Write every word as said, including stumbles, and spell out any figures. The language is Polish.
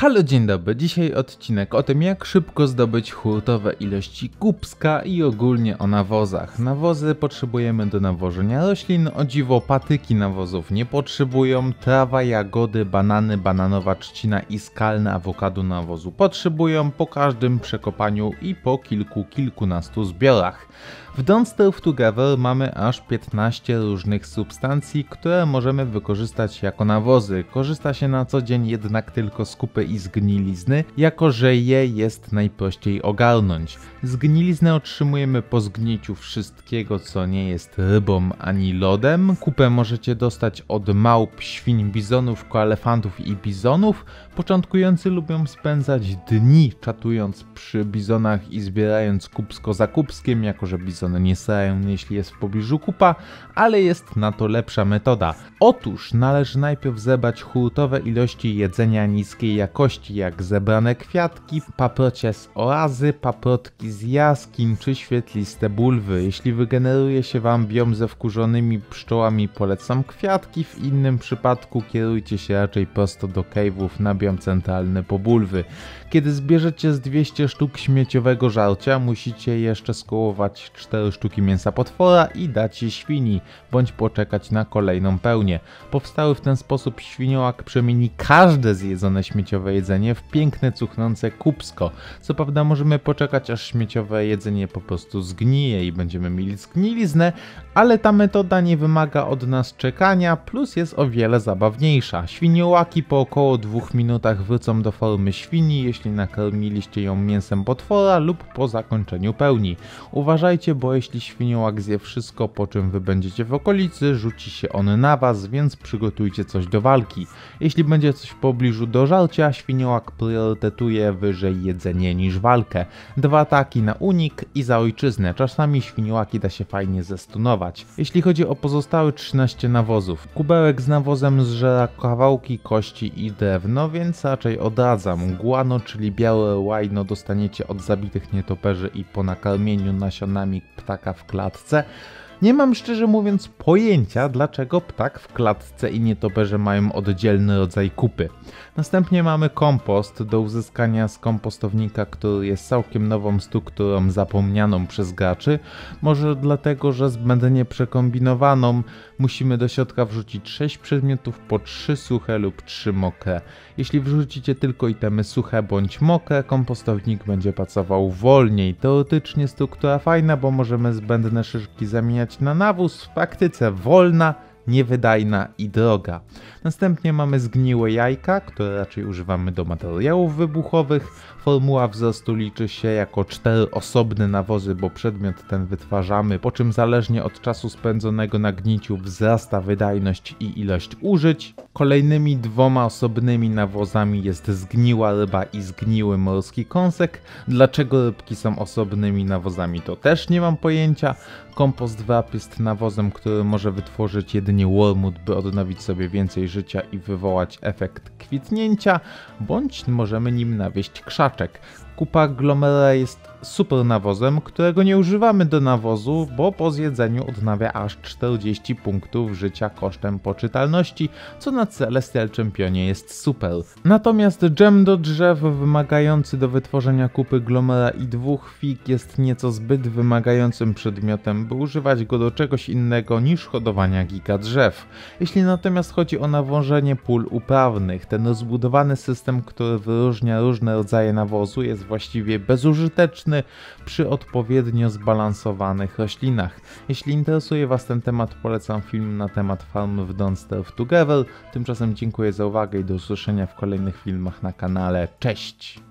Halo, dzień dobry. Dzisiaj odcinek o tym, jak szybko zdobyć hurtowe ilości kubska i ogólnie o nawozach. Nawozy potrzebujemy do nawożenia roślin, o dziwo patyki nawozów nie potrzebują, trawa, jagody, banany, bananowa trzcina i skalne awokado nawozu potrzebują po każdym przekopaniu i po kilku, kilkunastu zbiorach. W Don't Starve Together mamy aż piętnaście różnych substancji, które możemy wykorzystać jako nawozy. Korzysta się na co dzień jednak tylko z kupy i zgnilizny, jako że je jest najprościej ogarnąć. Zgniliznę otrzymujemy po zgniciu wszystkiego, co nie jest rybą ani lodem. Kupę możecie dostać od małp, świń, bizonów, koelefantów i bizonów. Początkujący lubią spędzać dni czatując przy bizonach i zbierając kubsko za kubskiem, jako że bizony nie srają, jeśli jest w pobliżu kupa, ale jest na to lepsza metoda. Otóż należy najpierw zebrać hurtowe ilości jedzenia niskiej jakości, jak zebrane kwiatki, paprocie z oazy, paprotki z jaskiń czy świetliste bulwy. Jeśli wygeneruje się wam biom ze wkurzonymi pszczołami, polecam kwiatki, w innym przypadku kierujcie się raczej prosto do cave'ów na biom centralny po bulwy. Kiedy zbierzecie z dwieście sztuk śmieciowego żarcia, musicie jeszcze skołować cztery sztuki mięsa potwora i dać je świni, bądź poczekać na kolejną pełnię. Powstały w ten sposób świniołak przemieni każde zjedzone śmieciowe jedzenie w piękne, cuchnące kubsko. Co prawda możemy poczekać, aż śmieciowe jedzenie po prostu zgnije i będziemy mieli zgniliznę, ale ta metoda nie wymaga od nas czekania, plus jest o wiele zabawniejsza. Świniołaki po około dwóch minutach wrócą do formy świni, jeśli nakarmiliście ją mięsem potwora lub po zakończeniu pełni. Uważajcie, bo jeśli świniołak zje wszystko, po czym wy będziecie w okolicy, rzuci się on na was, więc przygotujcie coś do walki. Jeśli będzie coś w pobliżu do żarcia, świniołak priorytetuje wyżej jedzenie niż walkę. Dwa ataki na unik i za ojczyznę. Czasami świniołaki da się fajnie zestunować. Jeśli chodzi o pozostałe trzynaście nawozów, kubełek z nawozem zżera kawałki kości i drewno, więc raczej odradzam. Guano, czyli białe łajno, dostaniecie od zabitych nietoperzy i po nakarmieniu nasionami ptaka w klatce. Nie mam szczerze mówiąc pojęcia, dlaczego ptak w klatce i nietoperze mają oddzielny rodzaj kupy. Następnie mamy kompost do uzyskania z kompostownika, który jest całkiem nową strukturą zapomnianą przez graczy. Może dlatego, że zbędnie przekombinowaną, musimy do środka wrzucić sześć przedmiotów, po trzy suche lub trzy mokre. Jeśli wrzucicie tylko itemy suche bądź mokre, kompostownik będzie pracował wolniej. Teoretycznie struktura fajna, bo możemy zbędne szyszki zamieniać na nawóz, w praktyce wolna, niewydajna i droga. Następnie mamy zgniłe jajka, które raczej używamy do materiałów wybuchowych. Formuła wzrostu liczy się jako cztery osobne nawozy, bo przedmiot ten wytwarzamy, po czym zależnie od czasu spędzonego na gniciu wzrasta wydajność i ilość użyć. Kolejnymi dwoma osobnymi nawozami jest zgniła ryba i zgniły morski kąsek. Dlaczego rybki są osobnymi nawozami, to też nie mam pojęcia. Kompost wrap jest nawozem, który może wytworzyć jedynie wormwood, by odnowić sobie więcej życia i wywołać efekt kwitnięcia, bądź możemy nim nawieść krzaczek. Kupa glomera jest super nawozem, którego nie używamy do nawozu, bo po zjedzeniu odnawia aż czterdzieści punktów życia kosztem poczytalności, co na Celestial Championie jest super. Natomiast dżem do drzew wymagający do wytworzenia kupy glomera i dwóch fig jest nieco zbyt wymagającym przedmiotem, by używać go do czegoś innego niż hodowania giga drzew. Jeśli natomiast chodzi o nawożenie pól uprawnych, ten rozbudowany system, który wyróżnia różne rodzaje nawozu, jest właściwie bezużyteczny przy odpowiednio zbalansowanych roślinach. Jeśli interesuje was ten temat, polecam film na temat farm w Don't Starve Together. Tymczasem dziękuję za uwagę i do usłyszenia w kolejnych filmach na kanale. Cześć!